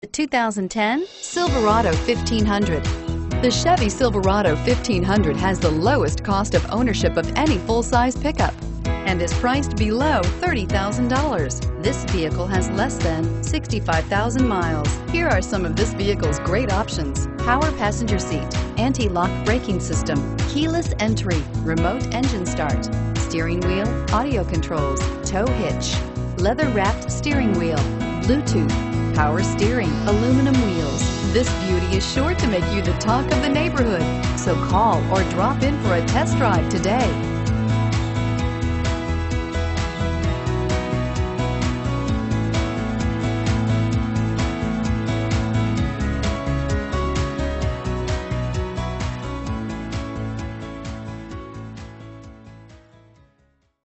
The 2010 Silverado 1500. The Chevy Silverado 1500 has the lowest cost of ownership of any full-size pickup and is priced below $30,000. This vehicle has less than 65,000 miles. Here are some of this vehicle's great options: power passenger seat, anti-lock braking system, keyless entry, remote engine start, steering wheel audio controls, tow hitch, leather-wrapped steering wheel, Bluetooth, power steering, aluminum wheels. This beauty is sure to make you the talk of the neighborhood. So call or drop in for a test drive today.